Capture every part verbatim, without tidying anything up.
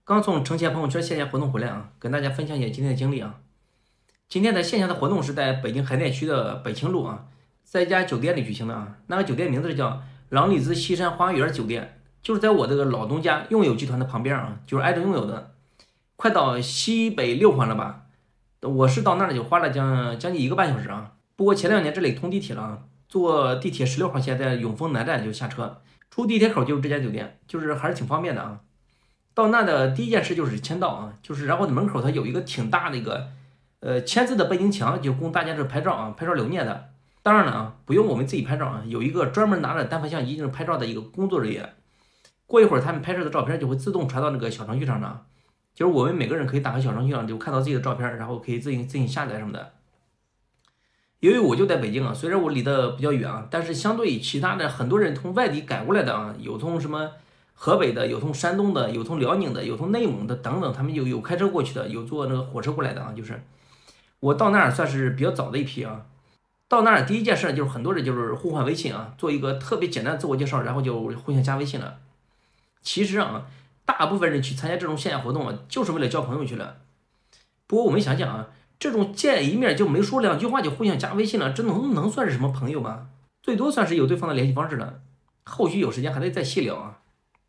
刚从城前朋友圈线下活动回来啊，跟大家分享一下今天的经历啊。今天的线下的活动是在北京海淀区的北青路啊，在一家酒店里举行的啊。那个酒店名字是叫朗丽兹西山花园酒店，就是在我这个老东家用友集团的旁边啊，就是挨着用友的。快到西北六环了吧？我是到那儿就花了将将近一个半小时啊。不过前两年这里通地铁了啊，坐地铁十六号线在永丰南站就下车，出地铁口就是这家酒店，就是还是挺方便的啊。到那的第一件事就是签到啊，就是然后门口它有一个挺大的一个呃签字的背景墙，就供大家这拍照啊，拍照留念的。当然了啊，不用我们自己拍照啊，有一个专门拿着单反相机就是拍照的一个工作人员。过一会儿他们拍摄的照片就会自动传到那个小程序上的，就是我们每个人可以打开小程序上就看到自己的照片，然后可以自行自行下载什么的。由于我就在北京啊，虽然我离得比较远啊，但是相对于其他的很多人从外地赶过来的啊，有从什么河北的，有从山东的，有从辽宁的，有从内蒙的等等，他们有有开车过去的，有坐那个火车过来的啊。就是我到那儿算是比较早的一批啊。到那儿第一件事就是很多人就是互换微信啊，做一个特别简单的自我介绍，然后就互相加微信了。其实啊，大部分人去参加这种线下活动啊，就是为了交朋友去了。不过我们想想啊，这种见一面就没说两句话就互相加微信了，这能能算是什么朋友吗？最多算是有对方的联系方式了。后续有时间还得再细聊啊。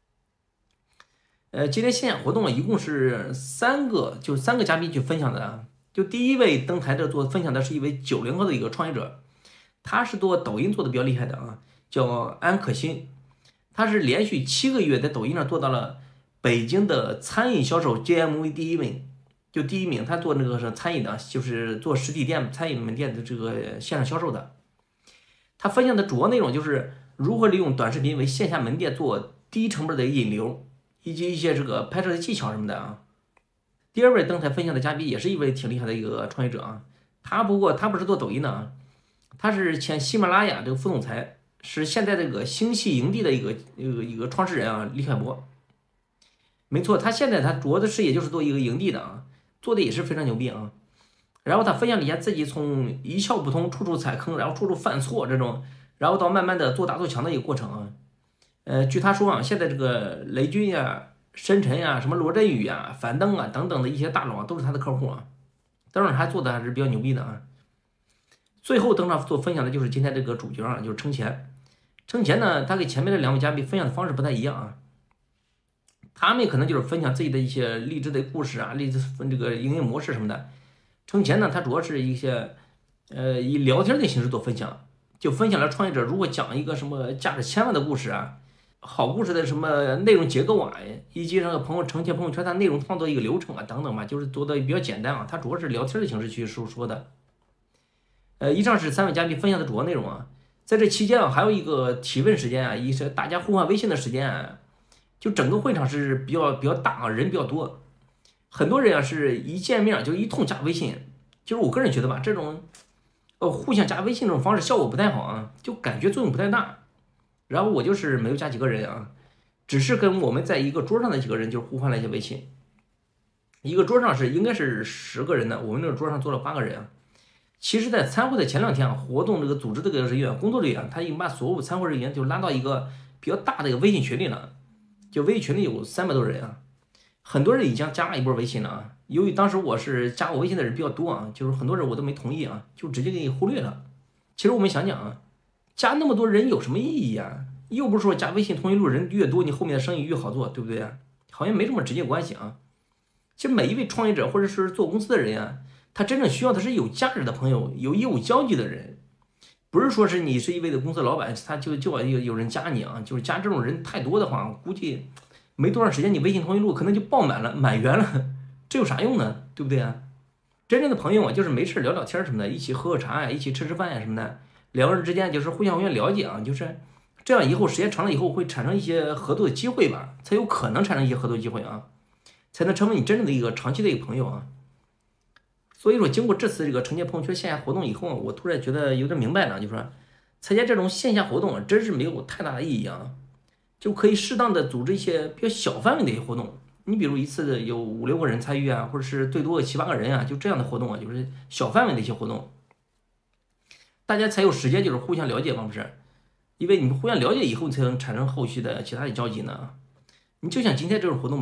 呃，今天线下活动啊，一共是三个，就三个嘉宾去分享的啊。就第一位登台的做分享的是一位九零后的一个创业者，他是做抖音做的比较厉害的啊，叫安可欣。他是连续七个月在抖音上做到了北京的餐饮销售 G M V 第一名，就第一名。他做那个是餐饮的，就是做实体店餐饮门店的这个线上销售的。他分享的主要内容就是如何利用短视频为线下门店做低成本的引流，以及一些这个拍摄的技巧什么的啊。第二位登台分享的嘉宾也是一位挺厉害的一个创业者啊，他不过他不是做抖音的啊，他是前喜马拉雅这个副总裁，是现在这个星系营地的一个一个一个创始人啊，李海波。没错，他现在他主要的事业就是做一个营地的啊，做的也是非常牛逼啊。然后他分享了一下自己从一窍不通、处处踩坑，然后处处犯错这种，然后到慢慢的做大做强的一个过程啊。呃，据他说啊，现在这个雷军呀、深沉呀、什么罗振宇呀、樊登啊等等的一些大佬啊，都是他的客户啊。当然，他做的还是比较牛逼的啊。最后登场做分享的就是今天这个主角啊，就是程前。程前呢，他跟前面的两位嘉宾分享的方式不太一样啊。他们可能就是分享自己的一些励志的故事啊，励志这个营业模式什么的。程前呢，他主要是一些呃以聊天的形式做分享，就分享了创业者如果讲一个什么价值千万的故事啊。好故事的什么内容结构啊，以及这个朋友呈现朋友圈它内容创作一个流程啊等等嘛，就是做的比较简单啊。它主要是聊天的形式去说说的。呃，以上是三位嘉宾分享的主要内容啊。在这期间啊，还有一个提问时间啊，一些大家互换微信的时间啊，就整个会场是比较比较大啊，人比较多，很多人啊是一见面就一通加微信。就是我个人觉得吧，这种呃互相加微信这种方式效果不太好啊，就感觉作用不太大。然后我就是没有加几个人啊，只是跟我们在一个桌上的几个人就互换了一些微信。一个桌上是应该是十个人的，我们那个桌上坐了八个人啊。其实，在参会的前两天啊，活动这个组织这个人员、工作人员，他已经把所有参会人员就拉到一个比较大的一个微信群里了，就微信群里有三百多人啊，很多人已经加了一波微信了啊。由于当时我是加我微信的人比较多啊，就是很多人我都没同意啊，就直接给你忽略了。其实我们想想啊。加那么多人有什么意义啊？又不是说加微信通讯录人越多，你后面的生意越好做，对不对啊？好像没什么直接关系啊。其实每一位创业者或者是做公司的人啊，他真正需要的是有价值的朋友，有业务交集的人，不是说是你是一位的公司老板，他就就有有人加你啊，就是加这种人太多的话，估计没多长时间你微信通讯录可能就爆满了，满员了，这有啥用呢？对不对啊？真正的朋友啊，就是没事聊聊天什么的，一起喝喝茶呀，一起吃吃饭呀什么的。两个人之间就是互相互相了解啊，就是这样，以后时间长了以后会产生一些合作的机会吧，才有可能产生一些合作机会啊，才能成为你真正的一个长期的一个朋友啊。所以说，经过这次这个承接朋友圈线下活动以后，我突然觉得有点明白了，就是说参加这种线下活动啊，真是没有太大的意义啊，就可以适当的组织一些比较小范围的一些活动。你比如一次有五六个人参与啊，或者是最多七八个人啊，就这样的活动啊，就是小范围的一些活动。大家才有时间就是互相了解嘛，不是？因为你们互相了解以后，才能产生后续的其他的交集呢。你就像今天这种活动吧，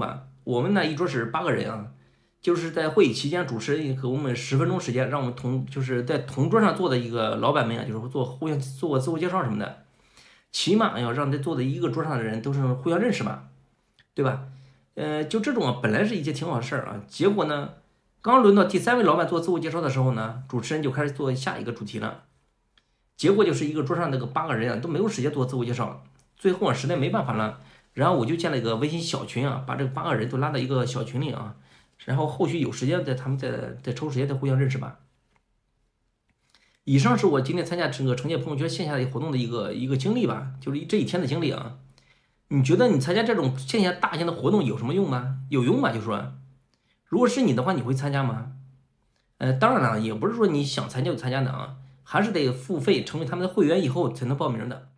我们呢一桌是八个人啊，就是在会议期间，主持人给我们十分钟时间，让我们同就是在同桌上坐的一个老板们啊，就是做互相做个自我介绍什么的，起码要让在坐在一个桌上的人都是互相认识嘛，对吧？呃，就这种啊，本来是一件挺好的事儿啊，结果呢，刚轮到第三位老板做自我介绍的时候呢，主持人就开始做下一个主题了，结果就是一个桌上那个八个人啊都没有时间做自我介绍，最后啊实在没办法了，然后我就建了一个微信小群啊，把这个八个人都拉到一个小群里啊，然后后续有时间再他们再再抽时间再互相认识吧。以上是我今天参加整个城建朋友圈线下的活动的一个一个经历吧，就是这一天的经历啊。你觉得你参加这种线下大型的活动有什么用吗？有用吗？就说，如果是你的话，你会参加吗？呃，当然了，也不是说你想参加就参加的啊，还是得付费成为他们的会员以后才能报名的。